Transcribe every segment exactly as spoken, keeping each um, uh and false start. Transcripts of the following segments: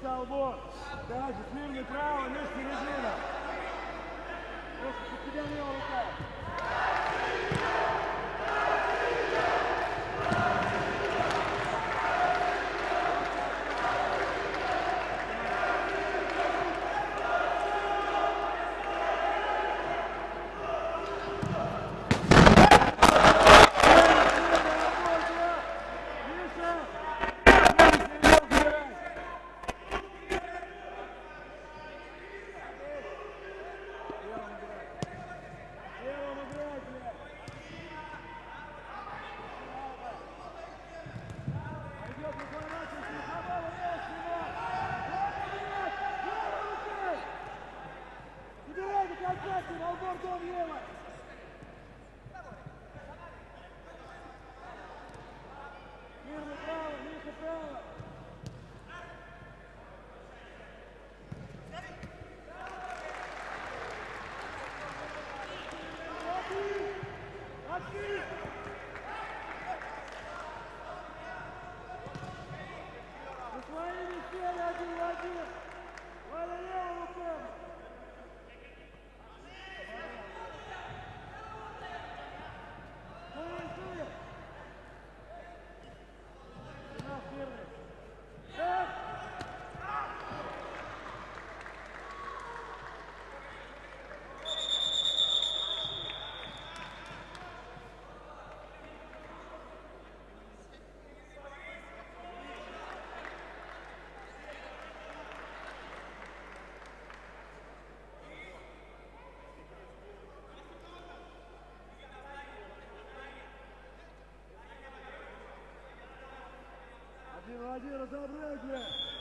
Албор. Дальше, смирно право, ниже середина. Просто под тебя левая рука. Один, разобрать, блядь!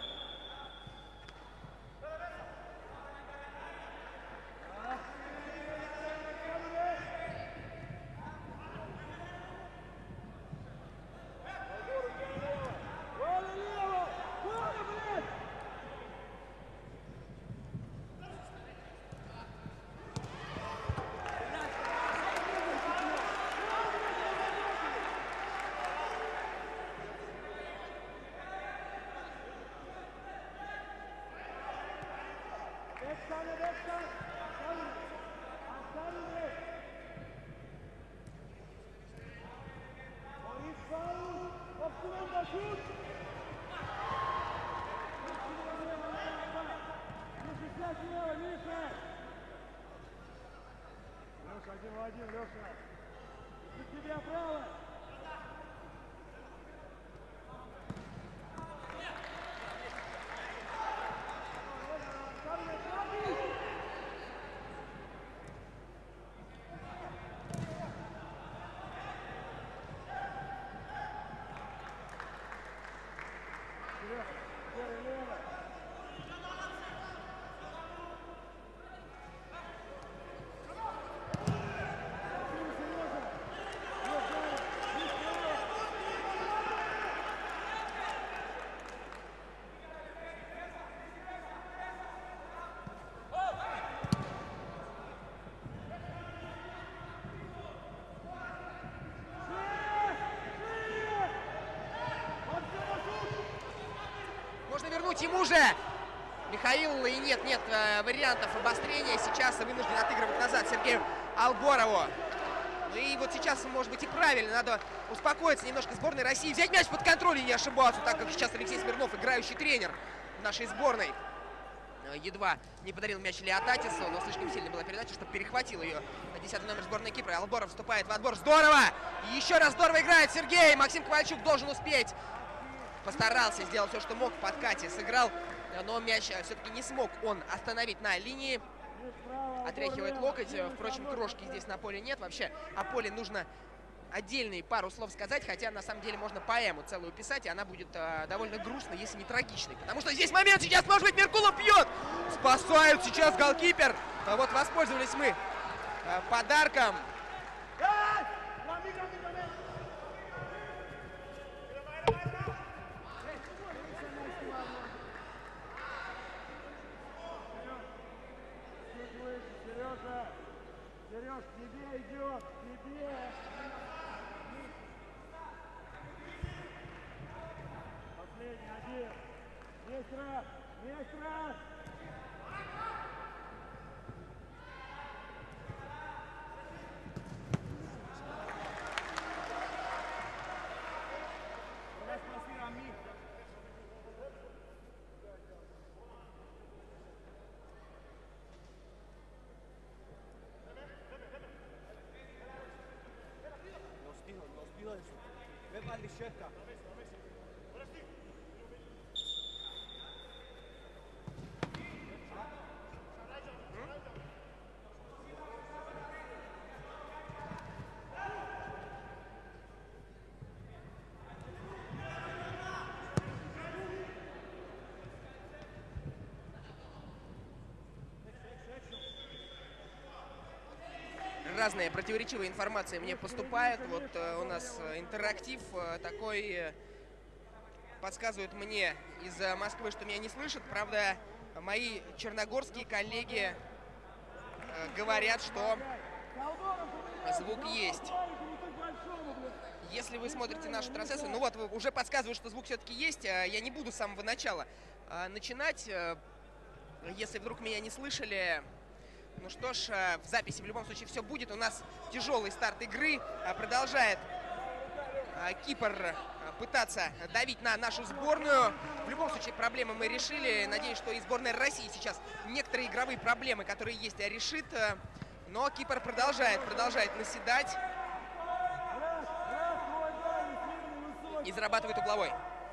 Один в один, Леша. За тебя право. Можно вернуть ему же Михаил, и нет, нет вариантов обострения. Сейчас вынужден отыгрывать назад Сергею Алборову. Ну и вот сейчас, может быть, и правильно, надо успокоиться немножко сборной России, взять мяч под контроль и не ошибаться, так как сейчас Алексей Смирнов, играющий тренер нашей сборной, едва не подарил мяч Леотатису, но слишком сильная была передача, чтобы перехватил ее десятый номер сборной Кипра. Алборов вступает в отбор. Здорово! И еще раз здорово играет Сергей. Максим Ковальчук должен успеть. Постарался, сделал все, что мог в подкате, сыграл, но мяч все-таки не смог он остановить на линии. Отряхивает локоть. Впрочем, крошки здесь на поле нет. Вообще о поле нужно отдельные пару слов сказать, хотя на самом деле можно поэму целую писать, и она будет э, довольно грустной, если не трагичной. Потому что здесь момент, сейчас, может быть, Меркулов бьет! Спасают сейчас голкипер. А вот воспользовались мы э, подарком. Сереж, к тебе идет, к тебе. Последний один. Есть раз. Есть раз. Разная противоречивая информация мне поступает. Вот э, у нас интерактив э, такой э, подсказывает мне из Москвы, что меня не слышат. Правда, мои черногорские коллеги э, говорят, что звук есть. Если вы смотрите нашу трансляцию, ну вот, уже подсказывают, что звук все-таки есть. Я не буду с самого начала э, начинать, э, если вдруг меня не слышали. Ну что ж, в записи в любом случае все будет. У нас тяжелый старт игры. Продолжает Кипр пытаться давить на нашу сборную. В любом случае проблемы мы решили. Надеюсь, что и сборная России сейчас некоторые игровые проблемы, которые есть, решит. Но Кипр продолжает, продолжает наседать. И зарабатывает угловой.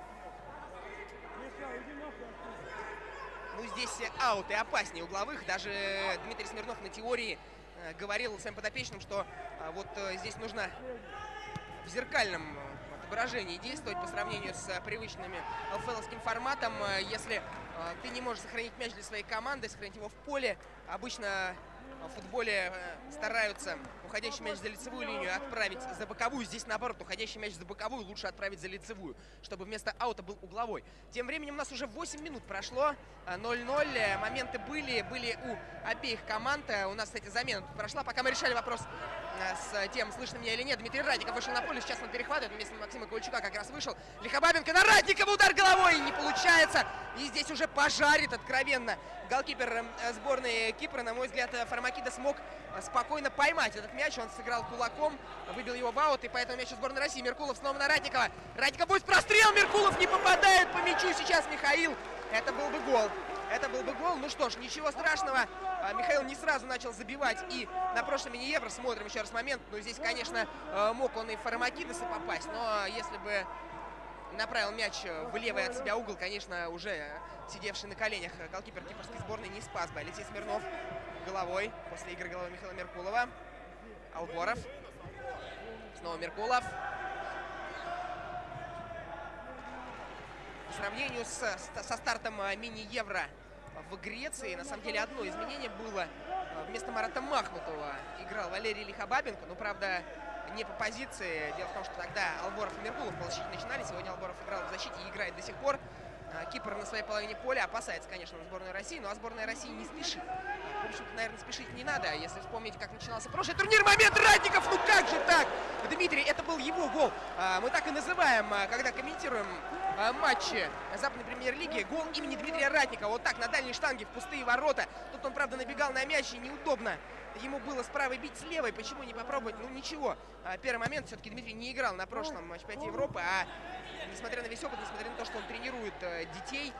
Ну, здесь ауты опаснее угловых. Даже Дмитрий Смирнов на теории э, говорил своим подопечным, что э, вот э, здесь нужно в зеркальном отображении действовать по сравнению с э, привычным эл эф эловским форматом. Э, если э, ты не можешь сохранить мяч для своей команды, сохранить его в поле, обычно в футболе э, стараются уходящий мяч за лицевую линию отправить за боковую. Здесь, наоборот, уходящий мяч за боковую лучше отправить за лицевую, чтобы вместо аута был угловой. Тем временем у нас уже восемь минут прошло. ноль ноль. Моменты были, были у обеих команд. У нас, кстати, замена тут прошла. Пока мы решали вопрос с тем, слышно меня или нет, Дмитрий Радников вышел на поле. Сейчас он перехватывает. Вместо Максима Ковальчука как раз вышел. Лихобабенко на Радникова. Удар головой. Не получается. И здесь уже пожарит откровенно голкипер сборной Кипра. На мой взгляд, Фармакида смог спокойно поймать этот мяч. Он сыграл кулаком, выбил его в аут. И поэтому мяч у сборной России. Меркулов снова на Радникова. Радников будет прострел. Меркулов не попадает по мячу сейчас Михаил. Это был бы гол. Это был бы гол. Ну что ж, ничего страшного. Михаил не сразу начал забивать. И на прошлом мини-евро, смотрим еще раз момент. Ну, здесь, конечно, мог он и в Фармакидеса попасть. Но если бы направил мяч в левый от себя угол, конечно, уже сидевший на коленях голкипер кипрской сборной не спас бы. Алексей Смирнов головой. После игры головой Михаила Меркулова. Алборов. Снова Меркулов. По сравнению с, со стартом мини-евро в Греции, на самом деле, одно изменение было. Вместо Марата Махмутова играл Валерий Лихобабенко. Но, правда, не по позиции. Дело в том, что тогда Алборов и Меркулов по защите начинали. Сегодня Алборов играл в защите и играет до сих пор. Кипр на своей половине поля опасается, конечно, сборной России. Ну а сборная России не спешит. В общем-то, наверное, спешить не надо. Если вспомнить, как начинался прошлый турнир, момент Радников. Ну как же так? Дмитрий, это был его гол. Мы так и называем, когда комментируем матчи Западной премьер-лиги, гол имени Дмитрия Радникова. Вот так, на дальней штанге, в пустые ворота. Тут он, правда, набегал на мяч, и неудобно ему было с правой бить с левой. Почему не попробовать? Ну ничего. Первый момент, все-таки Дмитрий не играл на прошлом чемпионате Европы, а несмотря на весь опыт, несмотря на то, что он тренирует детей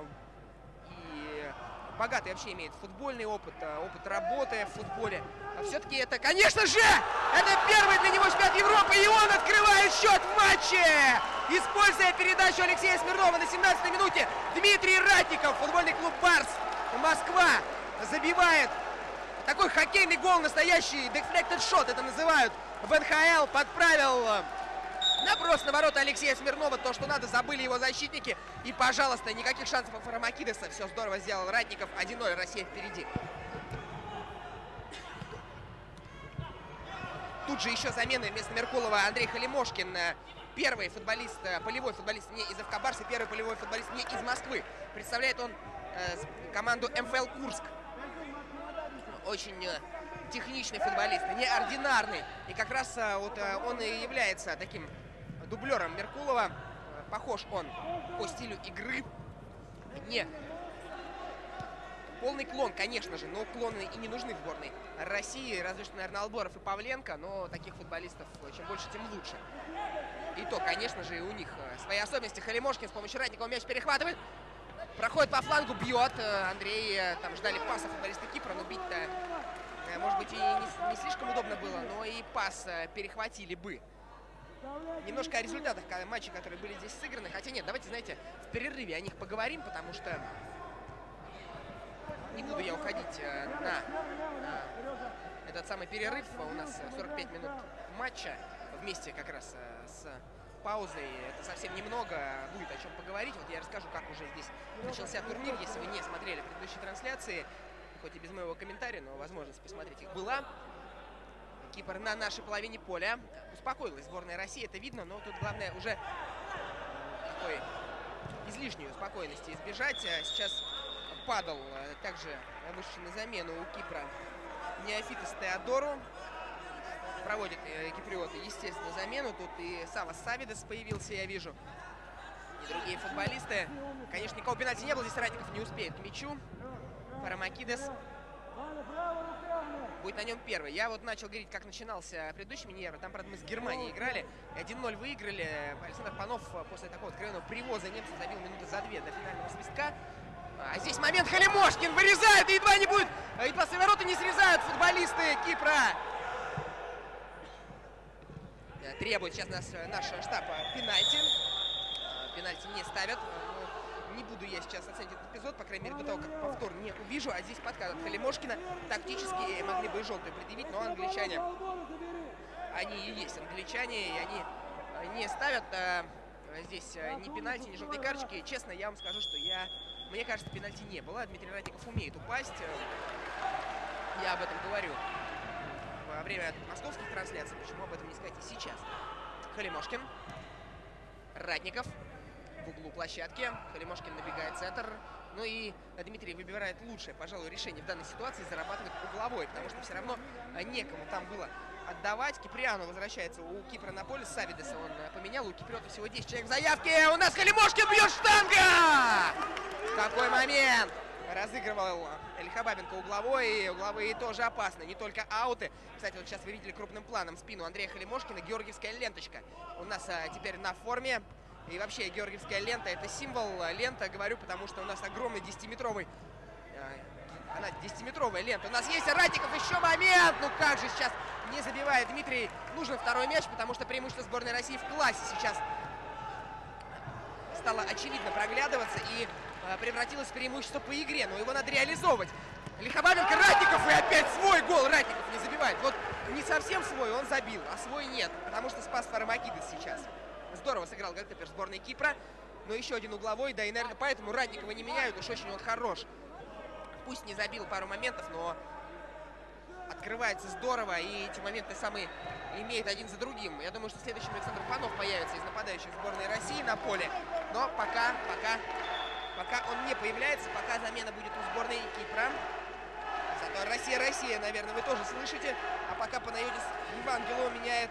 и богатый вообще имеет футбольный опыт, опыт работы в футболе, все-таки это, конечно же, это первый для него чемпионат Европы, и он открывает счет в матче, используя передачу Алексея Смирнова на семнадцатой минуте. Дмитрий Радников, футбольный клуб «Барс» Москва, забивает такой хоккейный гол, настоящий deflected shot, это называют в эн ха эл. Подправил наброс на ворота Алексея Смирнова, то, что надо, забыли его защитники. И, пожалуйста, никаких шансов у Фармакидеса. Все здорово сделал Радников. один ноль, Россия впереди. Тут же еще замены вместо Меркулова Андрей Халимошкин. Первый футболист, полевой футболист не из эф ка Барса, первый полевой футболист не из Москвы. Представляет он э, команду эм эф эл Курск. Очень э, техничный футболист, неординарный. И как раз э, вот э, он и является таким дублером Меркулова. Похож он по стилю игры. Не Полный клон, конечно же, но клоны и не нужны в сборной России. Разве что, наверное, Алборов и Павленко, но таких футболистов чем больше, тем лучше. И то, конечно же, и у них свои особенности. Халимошкин с помощью Ратникова мяч перехватывает. Проходит по флангу, бьет. Андрей, там ждали паса футболисты Кипра, но бить-то, может быть, и не, не слишком удобно было, но и пас перехватили бы. Немножко о результатах матчей, которые были здесь сыграны. Хотя нет, давайте, знаете, в перерыве о них поговорим, потому что не буду я уходить на этот самый перерыв. У нас сорок пять минут матча вместе как раз с паузой. Это совсем немного, будет о чем поговорить. Вот я расскажу, как уже здесь начался турнир. Если вы не смотрели предыдущие трансляции, хоть и без моего комментария, но возможность посмотреть их была. Кипр на нашей половине поля. Успокоилась сборная России, это видно, но тут главное уже такой излишней успокоенности избежать. Сейчас падал также вышедший на замену у Кипра Неофитос Теодору. Проводит киприоты, естественно, замену. Тут и Сава Савидес появился, я вижу. И другие футболисты. Конечно, никакого пенальти не было. Здесь Ратников не успеет к мячу. Парамакидес будет на нем первый. Я вот начал говорить, как начинался предыдущий мини-евро. Там, правда, мы с Германией играли. один ноль выиграли. Александр Панов после такого откровенного привоза немцев забил минуты за две до финального свистка. А здесь момент, Халимошкин вырезает, и едва не будет. Едва свои ворота не срезают футболисты Кипра. Требует сейчас наш, наш штаб пенальти. Пенальти не ставят. Не буду я сейчас оценить этот эпизод, по крайней мере, до того, как повтор не увижу. А здесь подкат от Халимошкина. Тактически могли бы и желтую предъявить, но англичане, они и есть англичане, и они не ставят а, здесь ни пенальти, ни желтой карточки. Честно, я вам скажу, что я, мне кажется, пенальти не было. Дмитрий Ратников умеет упасть. Я об этом говорю во время московских трансляций. Почему об этом не сказать и сейчас? Халимошкин. Ратников. В углу площадки. Халимошкин набегает в центр. Ну и Дмитрий выбирает лучшее, пожалуй, решение в данной ситуации. Зарабатывает угловой, потому что все равно некому там было отдавать. Киприану возвращается у Кипра на поле. Савидеса он поменял. У Киприота всего десять человек в заявке. У нас Халимошкин бьет, штанга! Какой момент! Разыгрывал Лихобабенко угловой. И угловые тоже опасны. Не только ауты. Кстати, вот сейчас вы видели крупным планом спину Андрея Халимошкина. Георгиевская ленточка у нас а, теперь на форме. И вообще георгиевская лента — это символ. Лента, говорю, потому что у нас огромный десятиметровый... А, она десятиметровая лента. У нас есть Ратников, еще момент! Ну как же сейчас не забивает Дмитрий. Нужен второй мяч, потому что преимущество сборной России в классе сейчас стало очевидно проглядываться. И превратилось в преимущество по игре, но его надо реализовывать. Лихобабенко, Ратников, и опять свой гол. Ратников не забивает. Вот не совсем свой он забил, а свой нет, потому что спас Парамакидес сейчас. Здорово сыграл голкипер сборной Кипра, но еще один угловой, да и, наверное, поэтому Ратникова не меняют, уж очень он хорош. Пусть не забил пару моментов, но открывается здорово, и эти моменты самые имеет один за другим. Я думаю, что следующим Александр Панов появится из нападающих сборной России на поле, но пока, пока... Пока он не появляется, пока замена будет у сборной Кипра. Зато Россия, Россия, наверное, вы тоже слышите. А пока Панайотис Евангело меняет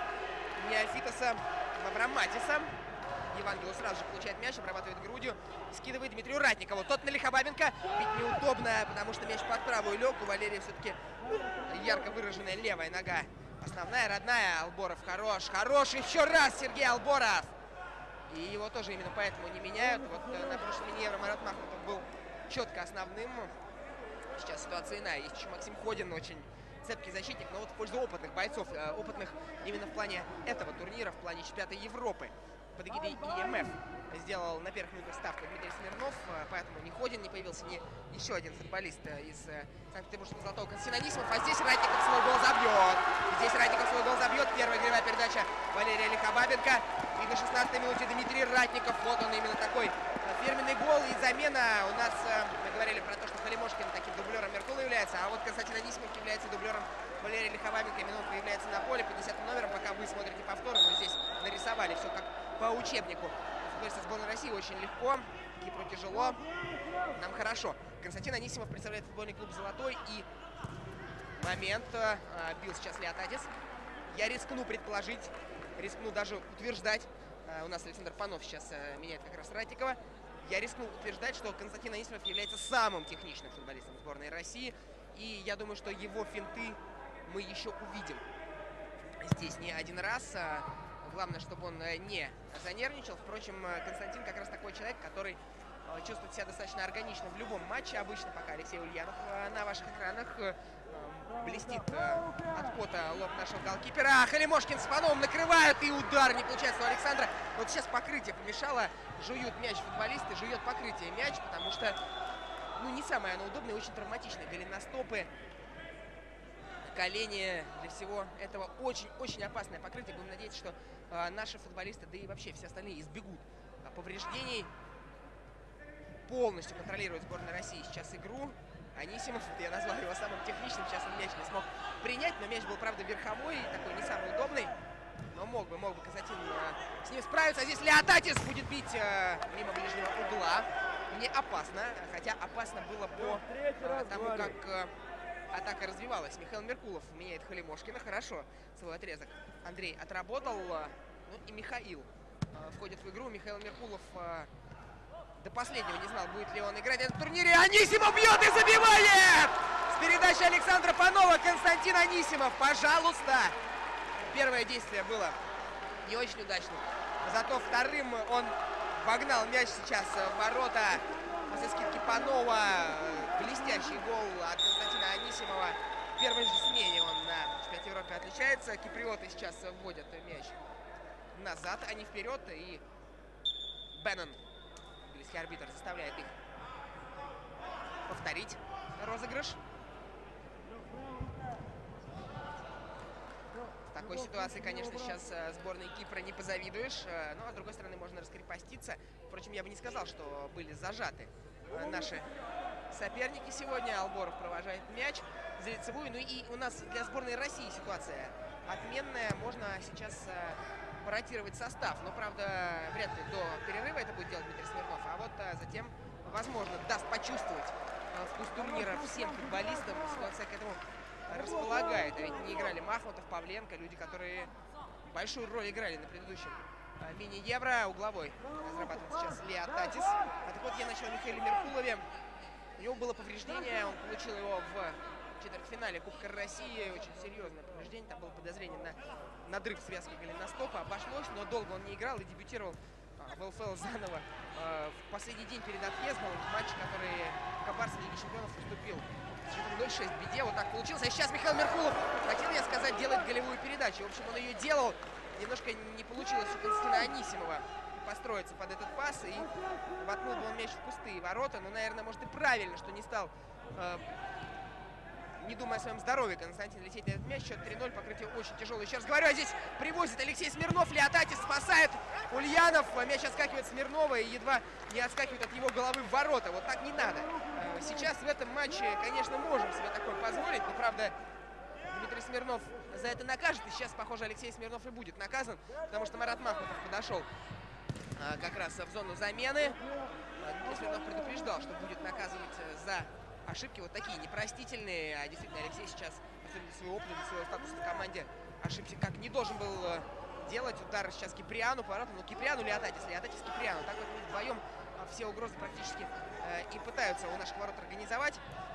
Неофитоса в Абраматиса. Евангело сразу же получает мяч, обрабатывает грудью, скидывает Дмитрию Ратникову. Тот на Лихобабенко. Ведь неудобно, потому что мяч под правую лег. У Валерия все-таки ярко выраженная левая нога. Основная, родная. Алборов хорош, хорош. Еще раз Сергей Алборов. И его тоже именно поэтому не меняют. Вот э, на прошлом мини-евро Марат Махмутов был четко основным. Сейчас ситуация иная. Есть еще Максим Ходин, очень цепкий защитник, но вот в пользу опытных бойцов. Э, опытных именно в плане этого турнира, в плане чемпионата Европы. Под эгидой И Эм Эф сделал на первых минутах ставку Дмитрий Смирнов. Э, поэтому ни Ходин не появился, ни еще один футболист э, из э, Санкт-Петербургского золотого Константин Анисимов. А здесь Ратников свой гол забьет. Здесь Ратников свой гол забьет. Первая игровая передача Валерия Лихобабенко. И на шестнадцатой минуте Дмитрий Ратников. Вот он именно такой фирменный гол. И замена у нас, мы говорили про то, что Халимошкин таким дублером Меркула является. А вот Константин Анисимов является дублером Валерия Лихобабенко. Именно он появляется на поле под десятым номером. Пока вы смотрите повторы, мы здесь нарисовали все как по учебнику. Футболисты сборной России очень легко. Кипру тяжело. Нам хорошо. Константин Анисимов представляет футбольный клуб «Золотой». И момент а, бил сейчас Леотатис. Я рискну предположить, рискну даже утверждать. Uh, у нас Александр Панов сейчас uh, меняет как раз Ратникова. я рискну утверждать, что Константин Анисимов является самым техничным футболистом сборной России. И я думаю, что его финты мы еще увидим здесь не один раз. Главное, чтобы он не занервничал. Впрочем, Константин как раз такой человек, который чувствует себя достаточно органично в любом матче. Обычно пока Алексей Ульянов на ваших экранах блестит от пота лоб нашего голкипера. Халимошкин с Пановым накрывают, и удар не получается у Александра. Вот сейчас покрытие помешало. Жуют мяч футболисты, жует покрытие мяч, потому что, ну, не самое оно удобное, очень травматичное. Голеностопы, колени, для всего этого очень-очень опасное покрытие. Будем надеяться, что э, наши футболисты, да и вообще все остальные избегут э, повреждений. Полностью контролирует сборная России сейчас игру. Анисимов, я назвал его самым техничным, сейчас он мяч не смог принять, но мяч был, правда, верховой, такой не самый удобный. Но мог бы, мог бы Константин э, с ним справиться. А здесь Леотатис будет бить э, мимо ближнего угла. Не опасно, хотя опасно было по э, тому, как э, атака развивалась. Михаил Меркулов меняет Халимошкина. Хорошо свой отрезок Андрей отработал. Э, ну и Михаил э, входит в игру. Михаил Меркулов э, до последнего не знал, будет ли он играть на этом турнире. Анисимов бьет и забивает! С передачи Александра Панова Константин Анисимов. Пожалуйста! Первое действие было не очень удачным. Зато вторым он вогнал мяч сейчас в ворота после скидки Панова. Блестящий гол от Константина Анисимова. В первой же смене он на чемпионате Европы отличается. Киприоты сейчас вводят мяч назад, а не вперед. И Беннон, английский арбитр, заставляет их повторить розыгрыш. В такой ситуации, конечно, сейчас сборной Кипра не позавидуешь. Ну, а с другой стороны, можно раскрепоститься. Впрочем, я бы не сказал, что были зажаты наши соперники сегодня. Алборов провожает мяч за лицевую. Ну и у нас для сборной России ситуация отменная. Можно сейчас поротировать состав. Но, правда, вряд ли до перерыва это будет делать Дмитрий Смирнов. А вот затем, возможно, даст почувствовать вкус турнира всем футболистам. Ситуация к этому располагает. А ведь не играли Махмутов, Павленко, люди, которые большую роль играли на предыдущем мини-евро. Угловой разрабатывает сейчас Леотатис. А так вот, я начал о Михаиле Меркулове. У него было повреждение, он получил его в четвертьфинале Кубка России. Очень серьезное повреждение, там было подозрение на надрыв связки голеностопа. Обошлось, но долго он не играл и дебютировал в ЛФЛ заново в последний день перед отъездом в матче, который Кабарс в Лиге Чемпионов уступил ноль шесть в беде. Вот так получилось. А сейчас Михаил Меркулов, хотел я сказать, делает голевую передачу. В общем, он ее делал. Немножко не получилось у Константина Анисимова построиться под этот пас. И воткнул бы он мяч в пустые ворота. Но, наверное, может и правильно, что не стал, э, не думая о своем здоровье, Константин лететь на этот мяч. Счет три ноль. Покрытие очень тяжелое. Еще раз говорю, а здесь привозит Алексей Смирнов. Леотатис спасает Ульянов. Мяч отскакивает Смирнова и едва не отскакивает от его головы в ворота. Вот так не надо. Сейчас в этом матче, конечно, можем себе такое позволить. Но, правда, Дмитрий Смирнов за это накажет. И сейчас, похоже, Алексей Смирнов и будет наказан. Потому что Марат Махмутов подошел а, как раз в зону замены. Дмитрий Смирнов предупреждал, что будет наказывать за ошибки вот такие непростительные. А действительно, Алексей сейчас, особенно для своего опыта, для своего статуса в команде, ошибся как не должен был делать. Удар сейчас Киприану, поворотом. Ну, Киприану, Леотатис, Леотатис, Киприану. Так вот вдвоем все угрозы практически э, и пытаются у наших ворот организовать.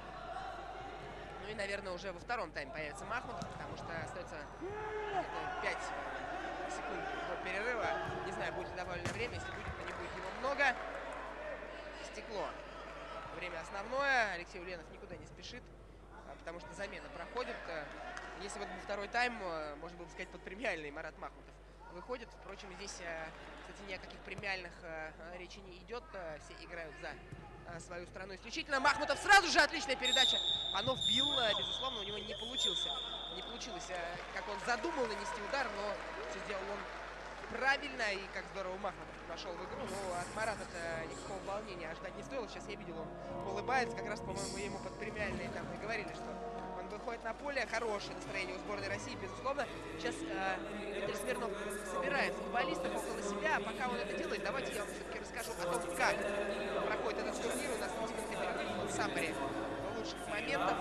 Ну и, наверное, уже во втором тайме появится Махмутов, потому что остается пять секунд до перерыва. Не знаю, будет ли добавлено время. Если будет, то не будет его много. Стекло. Время основное. Алексей Ульянов никуда не спешит, потому что замена проходит. Если вот был второй тайм, можно было бы сказать, под премиальный Марат Махмутов выходит. Впрочем, здесь, кстати, ни о каких премиальных речи не идет. Все играют за свою страну исключительно. Махмутов сразу же отличная передача. Панов бил, безусловно, у него не получился. Не получилось, как он задумал нанести удар, но все сделал он правильно. И как здорово Махмутов пошел в игру. Но от Марата-то никакого волнения ожидать не стоило. Сейчас я видел, он улыбается. Как раз, по-моему, ему под премиальные там и говорили, что он выходит на поле. Хорошее настроение у сборной России, безусловно. Сейчас э, Дмитрий Смирнов собирает футболистов около себя. А пока он это делает, давайте я вам все-таки расскажу о том, как проходит этот турнир. У нас интимный перерыв, вот саммари лучших моментов.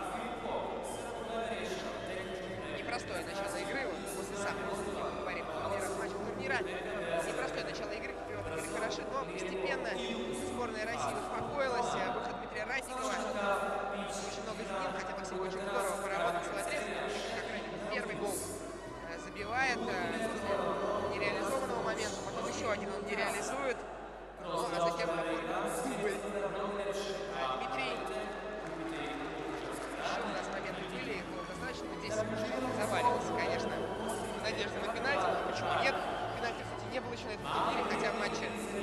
Непростое начало игры. Вот после саммари мы говорим о турнирах матча турнира. Непростое начало игры. были хороши, но постепенно сборная России успокоилась. Выход Дмитрия Ратникова. Очень много изменил, хотя Максим очень здорово поработал свой отрезок. Как раз первый гол забивает после нереализованного момента, потом еще один он не реализует. Ну, а затем оформил дубль. Дмитрий. Еще у нас моменты были, их было достаточно. Вот здесь заваливался, конечно, надежда на пенальти. Почему нет? Пенальти, кстати, не было еще на этом турнире, хотя в матче,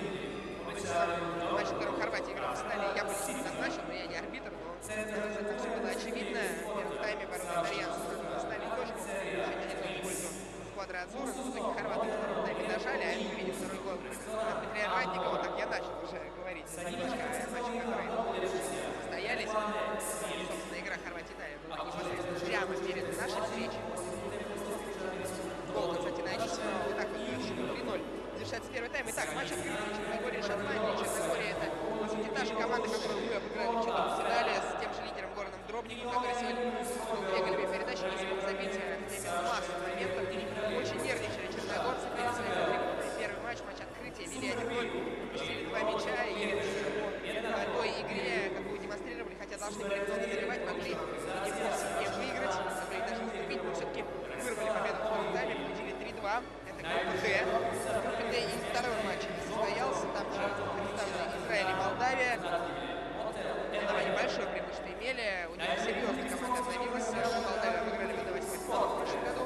в матче, в котором Хорватия играла в Стали, я бы не назначил, но я не арбитр, но там все было очевидно. В первом тайме ворота итальянцев ставили точку, решить один ноль в пользу Квадроазура, но в итоге хорваты во втором тайме дожали, а мы видим второй гол Дмитрия Ратникова. Так я начал уже говорить немножко о матче, которые состоялись. Собственно, игра Хорватия-Италия была непосредственно прямо перед нашей встречей. Гол, кстати, начислен. Вот так вот три ноль. Завершается первый тайм. Итак, матч открытый. Черногория и Шотландия. Черногория — это, по сути, та же команда, которую мы обыграли в четвертьфинале с тем же лидером Гораном Дробником, который сегодня две голевые передачи не смог забить именно массу моментов. Очень нервничали черногорцы перед своей трибуной. Первый матч, матч открытия, вели один ноль, пропустили два мяча, и по той игре, какую демонстрировали, хотя должны были много забивать, могли не вовсе не выиграть, могли даже уступить, но все-таки вырвали победу в втором тайме, победили три два. Это группа Д. Группа Д и второй матч состоялся, там же представлены Израиль и Молдавия. Молдавия небольшое преимущество имели, у них серьезно команда обновилась, Молдавия выиграли в восьмой финал в прошлом году.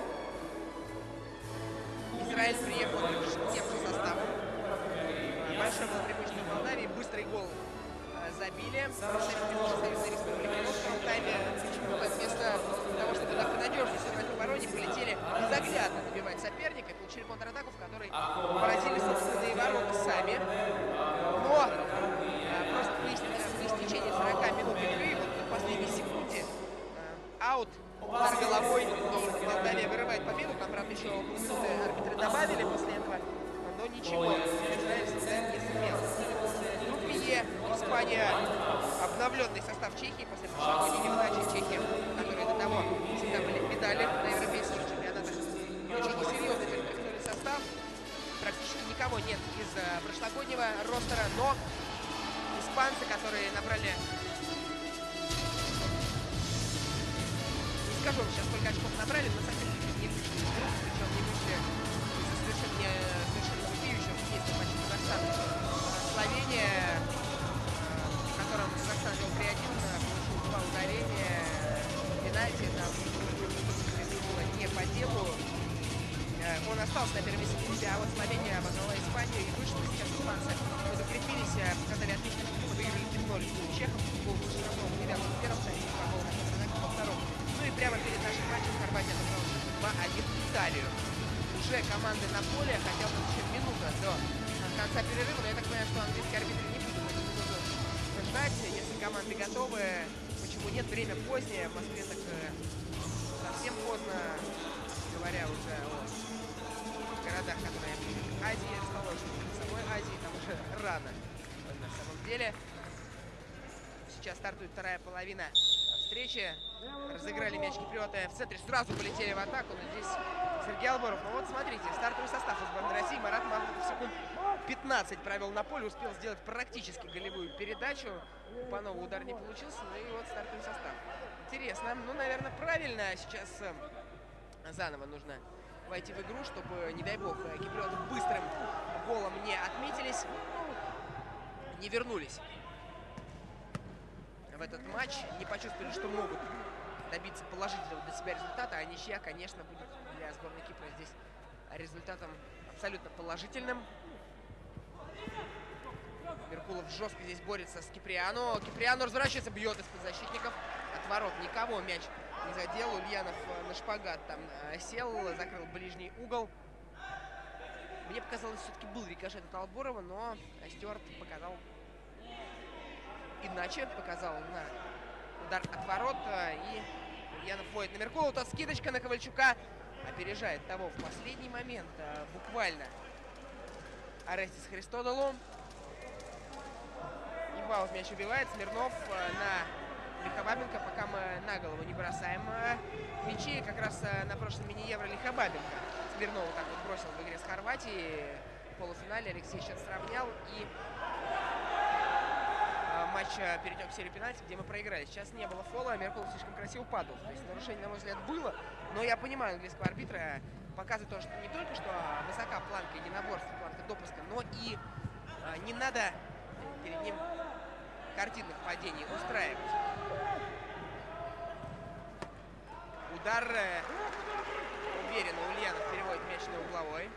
Израиль приехал тем же составом. Большое было преимущество Молдавии, быстрый гол забили. Союзной Республики. Но в втором тайме вместо того, чтобы так надежно сыграть в обороне, полетели безоглядно добивать соперника и получили контратаку, в которой поразили собственные ворота сами. Но просто при истечении сорока минут игры, вот на последней секунде, аут, удар головой, и Молдавия вырывает победу. Там, правда, еще минуты арбитры добавили после этого, но ничего, Израиль создать не сумел. В группе Е Испания, обновленный состав Чехии после прошлогодней неудачи Чехии, которые до того всегда были в медали на европейских чемпионатах. Очень серьезный перспективный состав. Практически никого нет из прошлогоднего ростера, но испанцы, которые набрали... Не скажу вам сейчас, сколько очков набрали, но совсем не вышли из группы, причем не вышли из-за совершенно, совершенно вопиющего судейства матча Казахстана. Словения, в котором Казахстан вел три один, получил два ударения, пенальти, там было не по делу. Он остался на первом месте, а вот Словения обогнала Испанию и вышла. Сейчас испанцы закрепились, показали отличный футбол, выиграли три ноль у чехов. Гол Широбов девятый в первом тайме, два гола во втором. Ну и прямо перед нашим матчем Хорватия обыграла два один Италию. Уже команды на поле, хотя бы еще минута до конца перерыва, но я так понимаю, что английские арбитры не будут эту минуту ждать. Если команды готовы, почему нет, время позднее, в Москве так совсем поздно, говоря уже о городах, которые ближе к Азии расположены, в самой Азии, там уже рано на самом деле. Сейчас стартует вторая половина встречи. Разыграли мяч киприоты в центре, сразу полетели в атаку, но здесь Сергей Алборов. Ну вот смотрите, стартовый состав из сборной России. Марат Махмутов секунд пятнадцать провел на поле, успел сделать практически голевую передачу. У Панова удар не получился, ну и вот стартовый состав. Интересно, ну, наверное, правильно сейчас заново нужно войти в игру, чтобы, не дай бог, киприоты быстрым голом не отметились, не вернулись в этот матч, не почувствовали, что могут добиться положительного для себя результата, а ничья, конечно, будет для сборной Кипра здесь результатом абсолютно положительным. Меркулов жестко здесь борется с Киприано. Киприано разворачивается, бьет из-под защитников. От ворот никого мяч не задел. Ульянов на шпагат там сел, закрыл ближний угол. Мне показалось, все-таки был рикошет от Алборова, но Стюарт показал иначе, показал на удар от ворот, и Ульянов вводит на Меркулова. Тот скидочка на Ковальчука, опережает того в последний момент, буквально. Арестис Христодолу. И в аут мяч убивает. Смирнов на Лихобабенко, пока мы на голову не бросаем мячи. Как раз на прошлом мини-евро Лихобабенко Смирнова так вот бросил в игре с Хорватией. полуфинале. Алексей сейчас сравнял, и матч перейдем к серии пенальти, где мы проиграли. Сейчас не было фола, а Меркулов слишком красиво падал. То есть нарушение, на мой взгляд, было. Но я понимаю английского арбитра, показывает то, что не только что высока планка единоборства, планка допуска, но и а, не надо перед ним картинных падений устраивать. Удар э, уверенно Ульянов переводит мяч на угловой.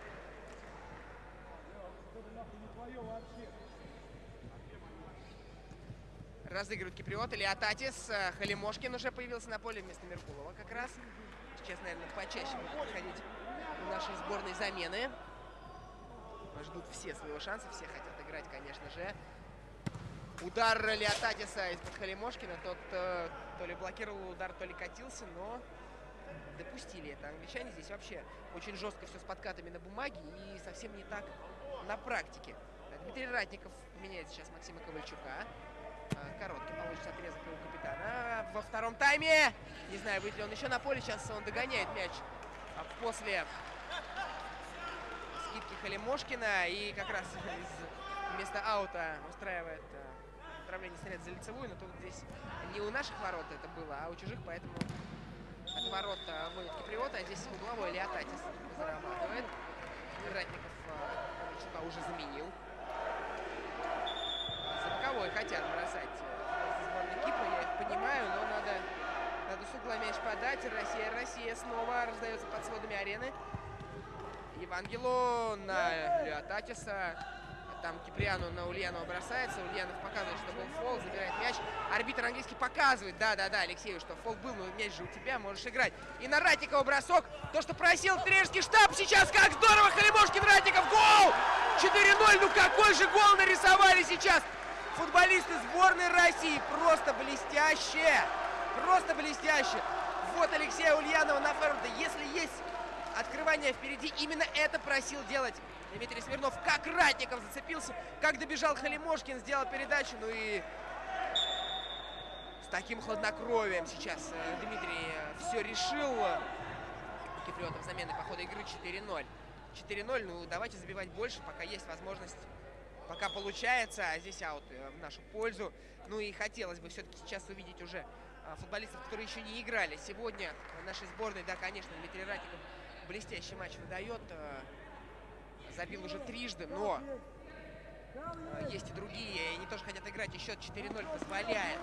Разыгрывают киприоты. Леотатис. Халимошкин уже появился на поле вместо Меркулова как раз. Сейчас, наверное, почаще будут подходить в нашей сборной замены. Ждут все своего шанса. Все хотят играть, конечно же. Удар Леотатиса из-под Халимошкина. Тот э, то ли блокировал удар, то ли катился, но допустили это. Англичане здесь вообще очень жестко все с подкатами на бумаге и совсем не так на практике. Дмитрий Ратников меняет сейчас Максима Ковальчука. Короткий получится отрезок у капитана. Во втором тайме, не знаю, будет ли он еще на поле, сейчас он догоняет мяч после скидки Халимошкина. И как раз из, вместо аута устраивает отправление снаряда за лицевую. Но тут здесь не у наших ворот это было, а у чужих, поэтому от ворот вводит киприота, а здесь угловой Леотатис зарабатывает. Ратников Ковальчука уже заменил. Боковой хотят бросать сборной Кипра, я их понимаю, но надо, надо с угла мяч подать. Россия, Россия снова раздается под сводами арены. Евангелу на Леотатиса. Там Киприану на Ульянова бросается. Ульянов показывает, что был фол, забирает мяч. Арбитр английский показывает, да-да-да, Алексею, что фол был, но мяч же у тебя, можешь играть. И на Ратникова бросок. То, что просил тренерский штаб сейчас, как здорово, Халимошкин, Ратников, гол! четыре ноль, ну какой же гол нарисовали сейчас! Футболисты сборной России просто блестяще! Просто блестяще! Вот Алексея Ульянова на форварда. Если есть открывание впереди, именно это просил делать Дмитрий Смирнов. Как Ратников зацепился, как добежал Халимошкин, сделал передачу. Ну и с таким хладнокровием сейчас Дмитрий все решил. Киприотов замены по ходу игры четыре ноль. четыре ноль, ну давайте забивать больше, пока есть возможность. Пока получается, а здесь аут в нашу пользу. Ну и хотелось бы все-таки сейчас увидеть уже футболистов, которые еще не играли. Сегодня в нашей сборной, да, конечно, Дмитрий Ратников блестящий матч выдает. Забил уже трижды, но есть и другие. И они тоже хотят играть. И счет четыре ноль позволяет.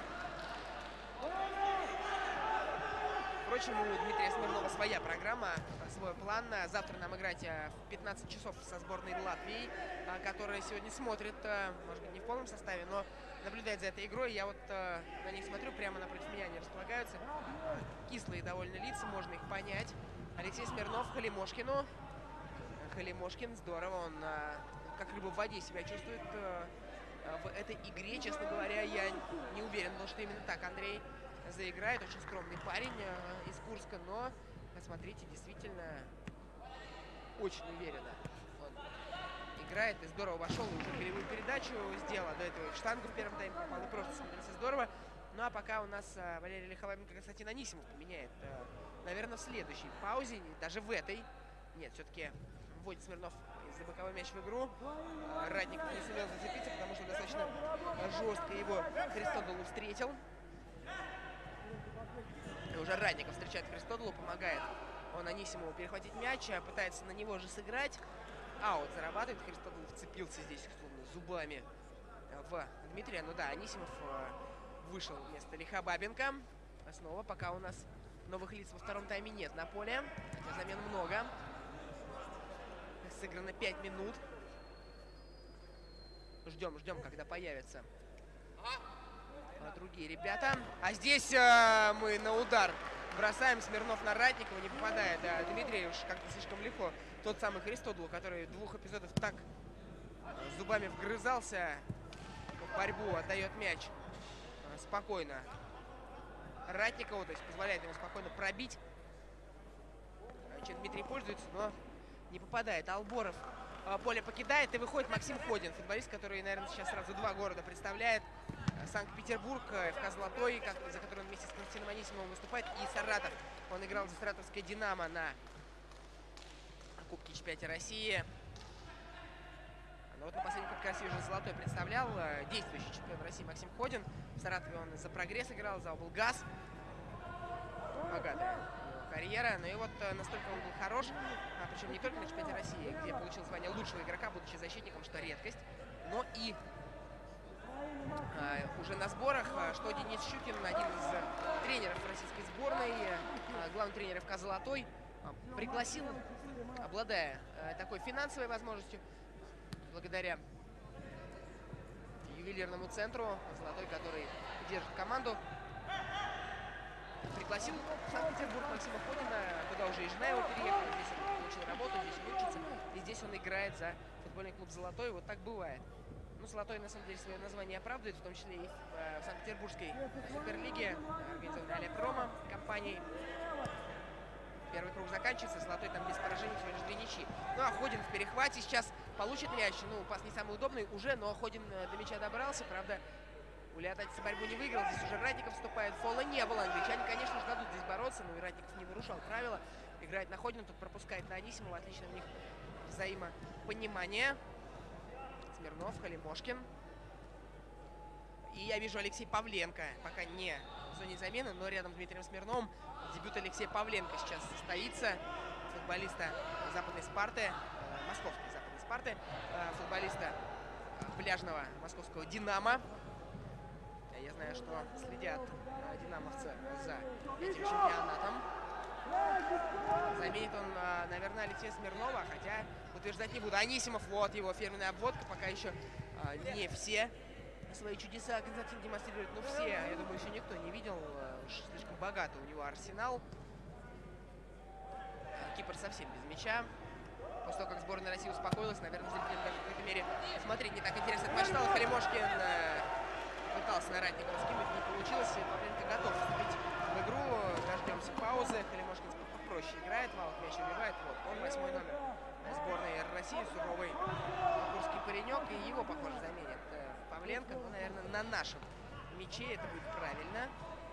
Впрочем, у Дмитрия Смирнова своя программа, свой план. Завтра нам играть в пятнадцать часов со сборной Латвии, которая сегодня смотрит, может быть, не в полном составе, но наблюдает за этой игрой. Я вот на них смотрю, прямо напротив меня они располагаются. Кислые довольно лица, можно их понять. Алексей Смирнов, Халимошкину. Халимошкин, здорово, он как рыба в воде себя чувствует в этой игре. Честно говоря, я не уверен был, что именно так Андрей заиграет. Очень скромный парень из Курска, но, посмотрите, действительно очень уверенно он играет и здорово вошел, и уже голевую передачу сделал. До этого в штангу в первом тайме попал, и просто смотрится здорово. Ну а пока у нас Валерий Лихоламенко, Константин Анисимов поменяет, наверное, в следующей паузе, даже в этой. Нет, все-таки вводит Смирнов из-за боковой мяч в игру. Ратников не сумел зацепиться, потому что достаточно жестко его Христодолу встретил. И уже Ратников встречает Христодолу, помогает он Анисимову перехватить мяч, пытается на него же сыграть. Аут зарабатывает. Христодол вцепился здесь словно зубами в Дмитрия. Ну да, Анисимов вышел вместо Лихобабенко. Снова пока у нас новых лиц во втором тайме нет на поле. Хотя замен много. Сыграно пять минут. Ждем, ждем, когда появятся другие ребята. А здесь э, мы на удар бросаем. Смирнов на Ратникова, не попадает. Да, Дмитрий уж как-то слишком легко. Тот самый Христодол, который в двух эпизодах так зубами вгрызался в борьбу, отдает мяч э, спокойно Ратникову, то есть позволяет ему спокойно пробить. Чем Дмитрий пользуется, но не попадает. Алборов э, поле покидает, и выходит Максим Ходин, футболист, который, наверное, сейчас сразу два города представляет. Санкт-Петербург, эф ка «Золотой», как, за который он вместе с Константином Анисимовым выступает, и Саратов. Он играл за саратовское «Динамо» на Кубке чемпионата России. Но вот на последней Кубке России уже золотой представлял действующий чемпион России Максим Ходин. В Саратове он за «Прогресс» играл, за «Облгаз». Богатая карьера. Ну и вот настолько он был хорош, а, причем не только на чемпионате России, где получил звание лучшего игрока, будучи защитником, что редкость, но и а, уже на сборах, что Денис Щукин, один из тренеров российской сборной, а, главный тренер ФК «Золотой», а, пригласил, обладая а, такой финансовой возможностью, благодаря ювелирному центру «Золотой», который держит команду, пригласил в Санкт-Петербург Максима Ходина, куда уже и жена его переехала. Здесь он получил работу, здесь он учится, и здесь он играет за футбольный клуб «Золотой». Вот так бывает. Ну, «Золотой» на самом деле свое название оправдывает, в том числе и в, в Санкт-Петербургской суперлиге, организованной «Олег-Промо» компанией. Первый круг заканчивается, «Золотой» там без поражений, всего лишь две ничьи. Ну, а Ходин в перехвате сейчас получит мяч. Ну, пас не самый удобный уже, но Ходин до мяча добрался, правда. У Леотатиса борьбу не выиграл, здесь уже Ратников вступает, фола не было. Англичане, конечно же, дадут здесь бороться, но и Ратников не нарушал правила. Играет на Ходина, тут пропускает на Анисимова, отлично у них взаимопонимание. Смирнов, Халимошкин. И я вижу Алексей Павленко, пока не в зоне замены, но рядом с Дмитрием Смирновым. Дебют Алексея Павленко сейчас состоится, футболиста Западной Спарты, московской Западной Спарты, футболиста пляжного московского «Динамо». Я знаю, что следят динамовцы за этим чемпионатом. Заменит он, наверное, Алексея Смирнова, хотя утверждать не буду. Анисимов, вот его фирменная обводка. Пока еще не все свои чудеса Константин демонстрирует. Ну, все, я думаю, еще никто не видел. Уж слишком богато у него арсенал. Кипр совсем без мяча. После того, как сборная России успокоилась, наверное, зрителям даже в какой-то мере смотреть не так интересно. Этот матч стал. Халимошкин пытался на Ратникова скинуть, не получилось. Павленко готов вступить в игру. Дождемся паузы. Халимошкин попроще играет, Валов мяч убивает. Вот он, восьмой номер сборной России, суровый курский паренек. И его, похоже, заменит Павленко. Ну, наверное, на нашем мяче это будет правильно.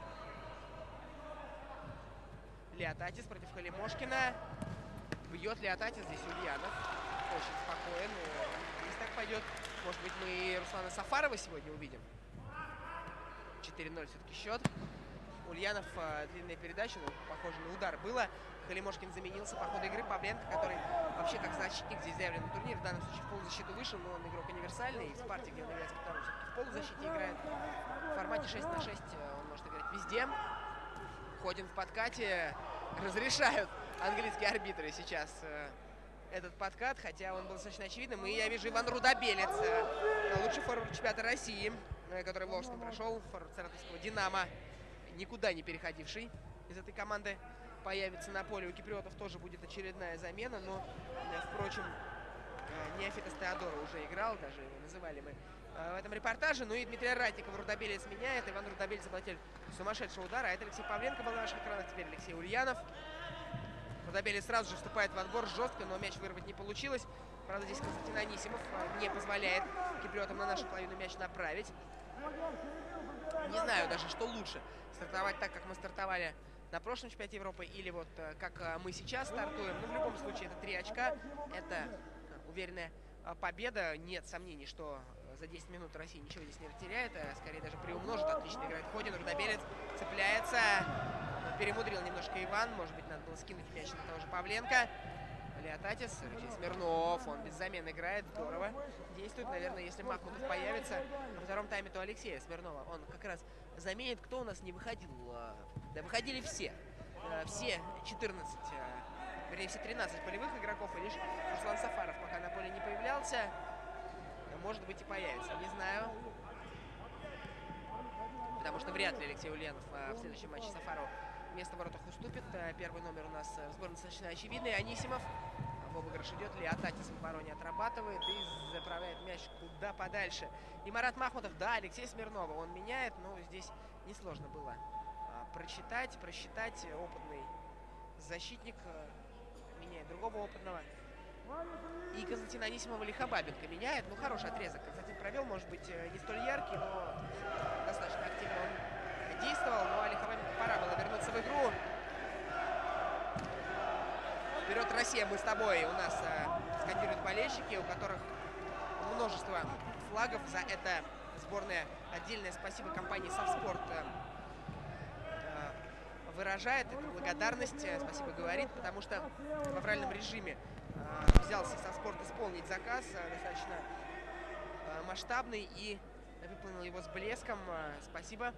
Леотатис против Халимошкина. Бьет Леотатис, здесь Ульянов. Очень спокоен. Если так пойдет, может быть, мы и Руслана Сафарова сегодня увидим. четыре ноль все-таки счет. Ульянов, длинная передача, ну, похоже на удар было. Халимошкин заменился по ходу игры. Павленко, который вообще как защитник здесь заявлен на турнире, в данном случае в полузащиту вышел, но он игрок универсальный. И в Спарте, где он является вторым, все-таки в полузащите играет. В формате шесть на шесть он может играть везде. Ходин в подкате. Разрешают английские арбитры сейчас этот подкат, хотя он был достаточно очевидным. И я вижу Иван Рудобелец, лучший форвард чемпионата России, который в Волжском прошел, форвард саратовского «Динамо», никуда не переходивший из этой команды, появится на поле. У киприотов тоже будет очередная замена, но, впрочем, Неофитос Теодора уже играл, даже его называли мы в этом репортаже. Ну и Дмитрия Ратникова Рудобелец меняет. Иван Рудобелец обладатель сумасшедшего удара. А это Алексей Павленко был на наших экранах, теперь Алексей Ульянов. Рудобелец сразу же вступает в отбор жестко, но мяч вырвать не получилось. Правда, здесь Константин Анисимов не позволяет киприотам на нашу половину мяч направить. Не знаю даже, что лучше. Стартовать так, как мы стартовали на прошлом чемпионате Европы, или вот как мы сейчас стартуем. Но в любом случае, это три очка. Это уверенная победа. Нет сомнений, что за десять минут Россия ничего здесь не теряет. Скорее даже приумножит. Отлично играет Ходин. Рудобелец цепляется. Перемудрил немножко Иван. Может быть, надо было скинуть мяч на того же Павленко. Леотатис, Алексей Смирнов. Он без замен играет. Здорово действует. Наверное, если Махмутов появится во втором тайме, то Алексея Смирнова он как раз заменит. Кто у нас не выходил? Да выходили все. Все четырнадцать, вернее, все тринадцать полевых игроков. И лишь Руслан Сафаров пока на поле не появлялся. Может быть, и появится. Не знаю. Потому что вряд ли Алексей Ульянов в следующем матче Сафарову место в воротах уступит. Первый номер у нас в сборной достаточно очевидный. Анисимов. В обыгрыш идет. Леотатис в обороне отрабатывает и заправляет мяч куда подальше. И Марат Махмутов, да, Алексей Смирнова он меняет, но здесь несложно было прочитать, просчитать. Опытный защитник меняет другого опытного. И Константин Анисимова Лихобабенко меняет. Ну, хороший отрезок Константин провел, может быть, не столь яркий, но достаточно активно он действовал. Ну, а Лихобабенко пора было вернуться в игру. Вперед, Россия, мы с тобой. У нас э, скандируют болельщики, у которых множество флагов. За это сборная отдельное спасибо компании «Совспорт» выражает. Это благодарность, спасибо говорит, потому что в авральном режиме взялся «Совспорт» исполнить заказ достаточно масштабный и выполнил его с блеском. Спасибо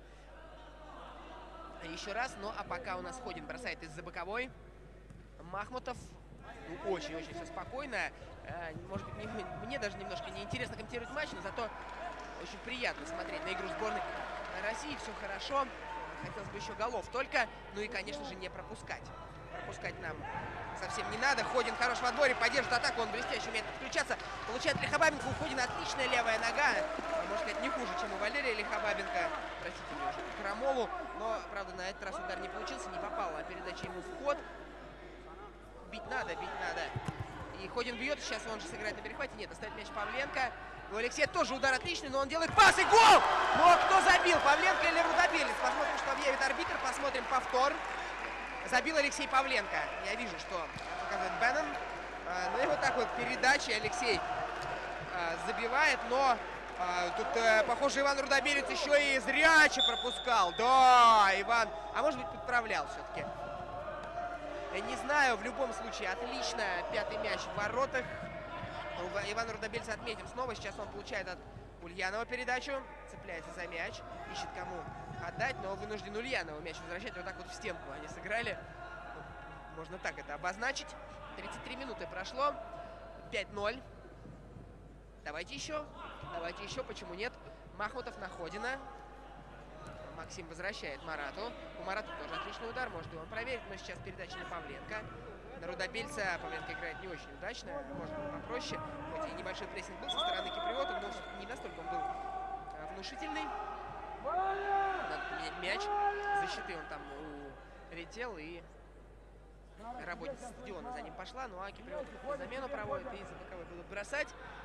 еще раз. Ну а пока у нас Ходин бросает из-за боковой. Махмутов. Очень-очень ну, все спокойно. Может быть, мне, мне даже немножко неинтересно комментировать матч, но зато очень приятно смотреть на игру сборной России. Все хорошо. Хотелось бы еще голов только. Ну и, конечно же, не пропускать. Пропускать нам совсем не надо. Ходин хорош в отборе, поддержит атаку. Он блестяще умеет подключаться. Получает Лихобабенко. У Ходина отличная левая нога. Можно сказать, не хуже, чем у Валерия Лихобабенко. Простите меня уже Крамолу. Но, правда, на этот раз удар не получился. Не попала передача ему в ход. Бить надо, бить надо. И Ходин бьет. Сейчас он же сыграет на перехвате. Нет, оставит мяч Павленко. У Алексея тоже удар отличный, но он делает пас и гол! Но кто забил? Павленко или Рудобелец? Посмотрим, что объявит арбитр. Посмотрим повтор. Забил Алексей Павленко. Я вижу, что показывает Беннон. А, ну и вот так вот передачи Алексей а, забивает. Но а, тут, а, похоже, Иван Рудобелец еще и зряче пропускал. Да, Иван. А может быть, подправлял все-таки. Не знаю, в любом случае, отлично. Пятый мяч в воротах. Иван Рудобелец отметим снова. Сейчас он получает от Ульянова передачу. Цепляется за мяч. Ищет кому отдать, но вынужден Ульянова мяч возвращать. Вот так вот в стенку они сыграли. Можно так это обозначить. тридцать три минуты прошло. пять ноль. Давайте еще. Давайте еще. Почему нет? Махмутов на Ходина. Максим возвращает Марату. У Марата тоже отличный удар. Может, он проверит. Но сейчас передача на Павленко. На Рудобельца Павленко играет не очень удачно. Может быть, попроще. Хоть и небольшой прессинг был со стороны киприота, но не настолько он был внушительный. Надо поменять мяч. Защиты он там улетел, и работница стадиона за ним пошла. Ну а киприот замену проводит, и за боковой будут бросать.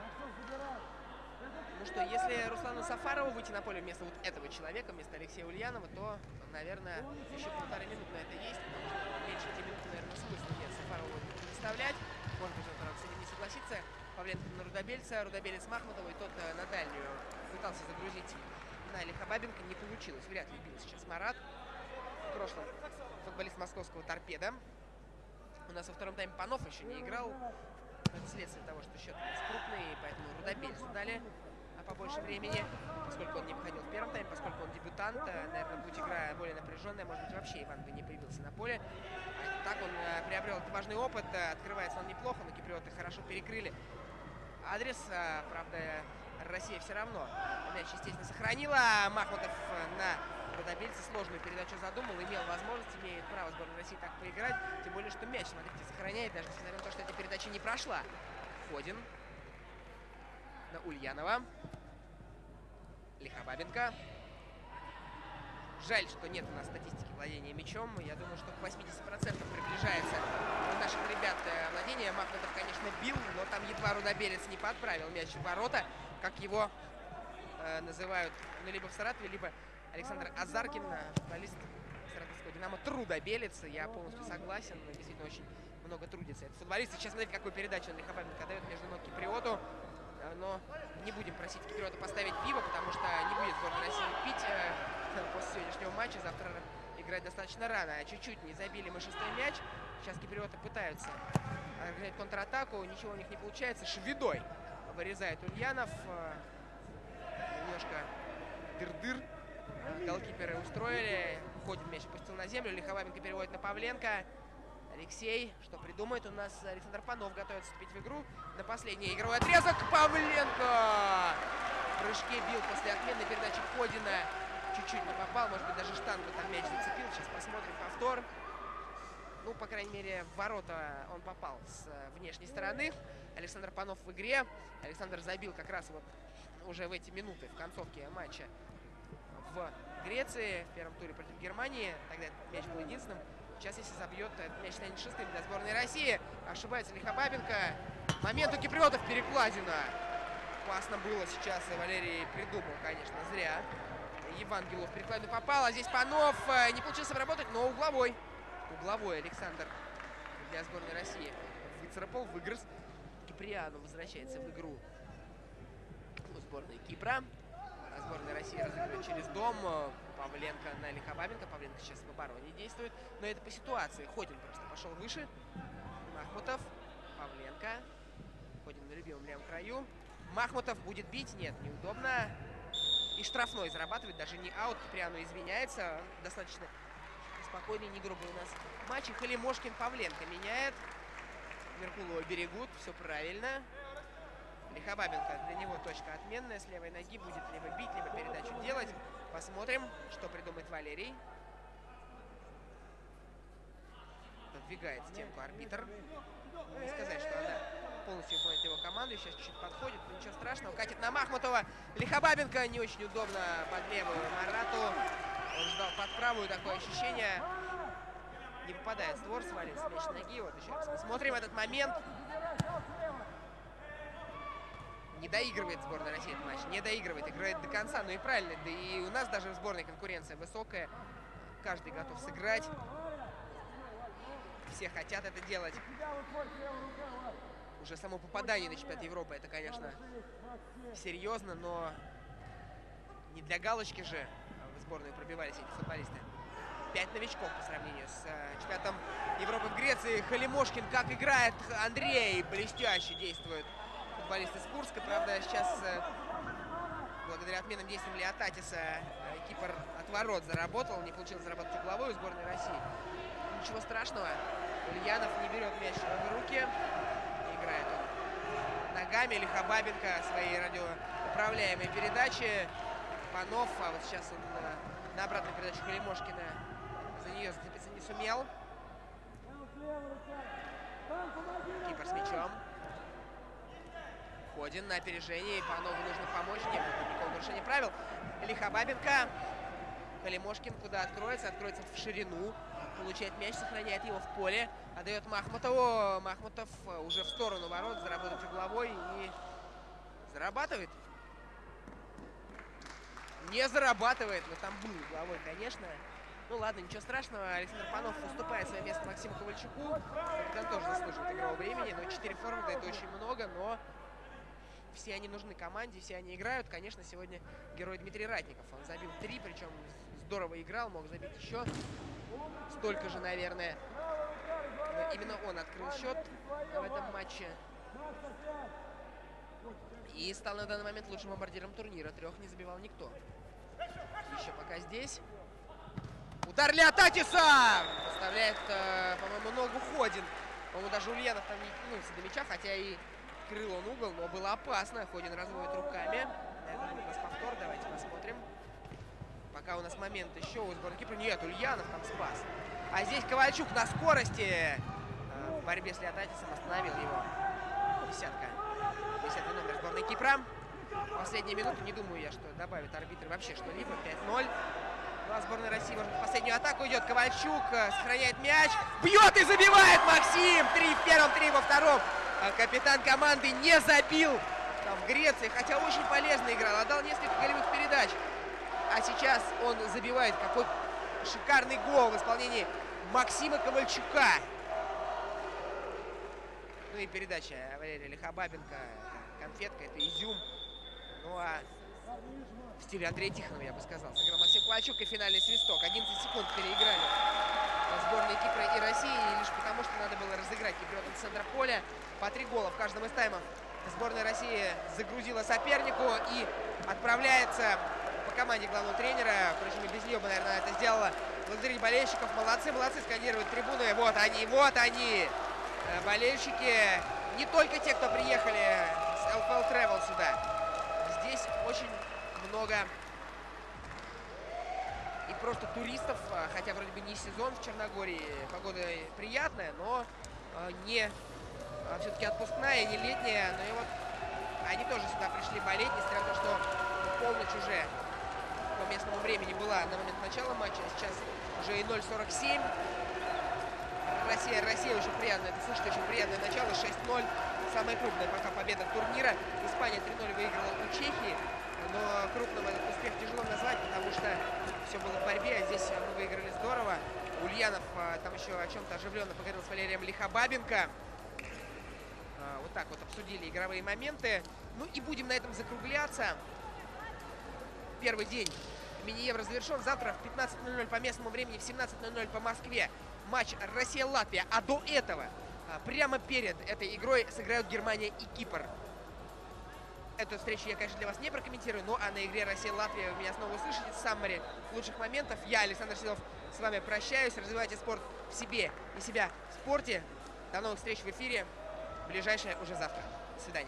Ну что, если Руслану Сафарову выйти на поле вместо вот этого человека, вместо Алексея Ульянова, то, наверное, еще полторы минуты на это есть, потому что меньше пяти минут, наверное, смысла нет Сафарову представлять. Может быть, он с этим не согласится. Павленко на Рудобельца, Рудобелец Махмутова, и тот на дальнюю пытался загрузить на Лихобабенко, не получилось. Вряд ли бил сейчас Марат. В прошлом футболист московского «Торпеда». У нас во втором тайме Панов еще не играл. Это следствие того, что счет у нас крупный, поэтому Рудобельцу дали побольше времени, поскольку он не выходил в первом тайме, поскольку он дебютант. Наверное, будет игра более напряженная, может быть, вообще Иван бы не появился на поле. А так он приобрел важный опыт, открывается он неплохо, но киприоты хорошо перекрыли адрес. Правда, Россия все равно мяч, естественно, сохранила. Махмутов на Рудобельце сложную передачу задумал, имел возможность, имеет право сборная России так поиграть. Тем более, что мяч, смотрите, сохраняет, даже несмотря на то, что эта передача не прошла. Ходин на Ульянова. Лихобабенко. Жаль, что нет у нас статистики владения мячом. Я думаю, что к восьмидесяти процентам приближается у наших ребят владение. Махмутов, конечно, бил, но там едва Рудобелец не подправил мяч в ворота, как его э, называют, ну, либо в Саратове, либо Александр Азаркин, футболист саратовского «Динамо», трудобелец. Я полностью согласен, действительно очень много трудится этот футболист. Сейчас смотрите, какую передачу он Лихобабенко дает между ног киприоту. Но не будем просить киприота поставить пиво, потому что не будет сборная России пить э, после сегодняшнего матча. Завтра играть достаточно рано. Чуть-чуть не забили мы шестой мяч. Сейчас киприоты пытаются организовать контратаку. Ничего у них не получается. Шведой вырезает Ульянов. Немножко дыр-дыр. Голкиперы устроили. Ходин, мяч опустил на землю. Лихобабенко переводит на Павленко. Алексей, что придумает? У нас Александр Панов готовится вступить в игру. На последний игровой отрезок Павленко в прыжке бил после отменной передачи Ходина. Чуть-чуть не попал, может быть, даже штангу там мяч зацепил. Сейчас посмотрим повтор. Ну, по крайней мере, в ворота он попал с внешней стороны. Александр Панов в игре. Александр забил как раз вот уже в эти минуты в концовке матча в Греции в первом туре против Германии. Тогда этот мяч был единственным. Сейчас, если забьет, этот мяч станет шестым для сборной России. Ошибается Лихобабенко. Момент у киприотов, перекладина. Опасно было сейчас. И Валерий придумал, конечно, зря. Евангелов в перекладину попал. А здесь Панов не получилось обработать, но угловой. Угловой Александр для сборной России выцарапал, выгрыз. Киприану возвращается в игру сборной Кипра. Сборная России разыгрывает через дом. Павленко на Лихобабенко. Павленко сейчас в обороне действует. Но это по ситуации. Ходин просто пошел выше. Махмутов. Павленко. Ходин на любимом левом краю. Махмутов будет бить. Нет, неудобно. И штрафной зарабатывает. Даже не аут. Киприану извиняется. Достаточно спокойный, не грубый у нас матч. И Халимошкин Павленко меняет. Меркулова берегут. Все правильно. Лихобабенко, для него точка отменная. С левой ноги будет либо бить, либо передачу делать. Посмотрим, что придумает Валерий. Подвигает стенку арбитр. Не сказать, что она полностью выполняет его команду. Сейчас чуть-чуть подходит, но ничего страшного. Катит на Махмутова. Лихобабенко не очень удобно под левую Марату. Он ждал под правую, такое ощущение. Не попадает в створ, свалится мяч с ноги. Вот еще раз посмотрим этот момент. Не доигрывает сборная России этот матч, не доигрывает, играет до конца, ну и правильно, да и у нас даже в сборной конкуренция высокая, каждый готов сыграть, все хотят это делать. Уже само попадание на чемпионат Европы, это, конечно, серьезно, но не для галочки же в сборную пробивались эти футболисты. Пять новичков по сравнению с чемпионатом Европы в Греции. Халимошкин как играет, Андрей блестяще действует. Футболист из Курска, правда, сейчас благодаря отменным действиям Леотатиса Кипр от ворот заработал, не получилось заработать угловой у сборной России. Ничего страшного, Ульянов не берет мяч в руки, играет он ногами. Лихобабенко своей радиоуправляемой передачи. Панов, а вот сейчас он на, на обратную передачу Халимошкина за нее зацепиться не сумел. Кипр с мячом. Ходин на опережении. Панову нужно помочь. Не будет никакого нарушения правил. Лихобабенко. Халимошкин куда откроется? Откроется в ширину. Получает мяч, сохраняет его в поле. Отдает Махмутову. Махмутов уже в сторону ворот. Заработать угловой и зарабатывает. Не зарабатывает, но там был угловой, конечно. Ну ладно, ничего страшного. Александр Панов уступает свое место Максиму Ковальчуку. Он тоже заслуживает игрового времени. Но четыре форварда — это очень много, но все они нужны команде, все они играют. Конечно, сегодня герой Дмитрий Ратников. Он забил три, причем здорово играл, мог забить еще столько же, наверное. Но именно он открыл счет в этом матче. И стал на данный момент лучшим бомбардиром турнира. Трех не забивал никто. Еще пока здесь. Удар Леотатиса! Поставляет, э, по-моему, ногу Ходин. По-моему, даже Ульянов там не кинулся до мяча, хотя и крыл он угол, но было опасно. Ходин разводит руками. Это будет у нас повтор, давайте посмотрим. Пока у нас момент еще у сборной Кипра. Нет, Ульянов там спас. А здесь Ковальчук на скорости э, в борьбе с Леотатисом остановил его. Десятка. Десятый номер сборной Кипра. Последние минуты, не думаю я, что добавит арбитры вообще что-либо. пять ноль. Ну а сборная России, может, в последнюю атаку идет. Ковальчук сохраняет мяч. Бьет и забивает Максим. Три в первом, три во втором. Капитан команды не забил там в Греции, хотя очень полезно играл. Отдал несколько голевых передач. А сейчас он забивает. Какой шикарный гол в исполнении Максима Ковальчука. Ну и передача Валерия Лихобабенко. Конфетка, это изюм. Ну а в стиле Андрея Тихонова, я бы сказал, сыграл Максим Ковальчук, и финальный свисток. одиннадцать секунд переиграли сборные Кипра и России, лишь потому, что надо было разыграть киприотам с центра поля. По три гола в каждом из таймов сборная России загрузила сопернику и отправляется по команде главного тренера. Впрочем, и без нее бы, наверное, это сделала. Благодарить болельщиков. Молодцы, молодцы, сканируют трибуны. Вот они, вот они, болельщики. Не только те, кто приехали с эл эф эл Travel сюда. Здесь очень много и просто туристов, хотя вроде бы не сезон в Черногории, погода приятная, но не все-таки отпускная, не летняя. Но и вот они тоже сюда пришли болеть, несмотря на то, что полночь уже по местному времени была на момент начала матча. Сейчас уже и ноль сорок семь. Россия, Россия очень приятно, это слышите, очень приятное начало, шесть ноль. Самая крупная пока победа турнира. Испания три ноль выиграла у Чехии. Но крупным этот успех тяжело назвать, потому что все было в борьбе, а здесь мы выиграли здорово. Ульянов а, там еще о чем-то оживленно поговорил с Валерием Лихобабенко. А, вот так вот обсудили игровые моменты. Ну и будем на этом закругляться. Первый день мини-евро завершен. Завтра в пятнадцать ноль ноль по местному времени, в семнадцать ноль ноль по Москве матч Россия-Латвия. А до этого, прямо перед этой игрой, сыграют Германия и Кипр. Эту встречу я, конечно, для вас не прокомментирую, но а на игре Россия-Латвия вы меня снова услышите. Саммари лучших моментов. Я, Александр Sedov, с вами прощаюсь. Развивайте спорт в себе и себя в спорте. До новых встреч в эфире. Ближайшее уже завтра. До свидания.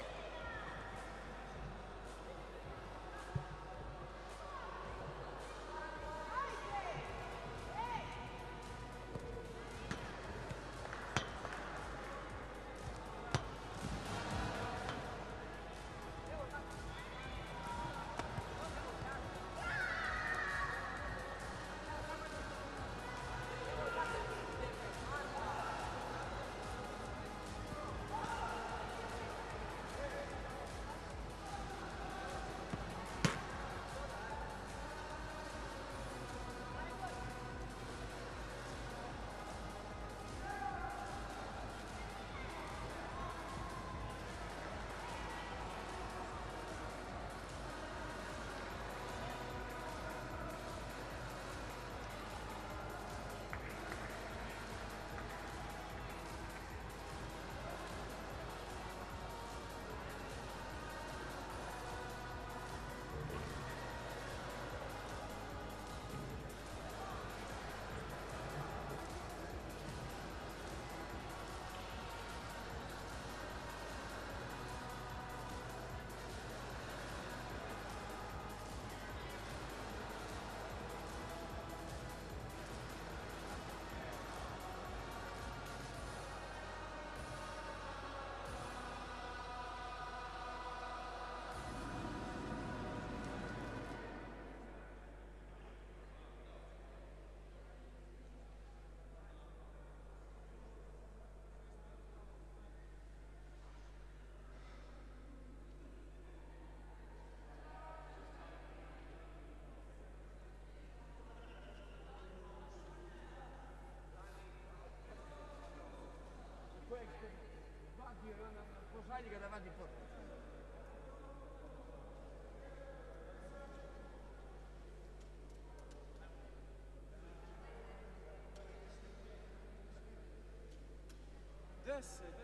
десять.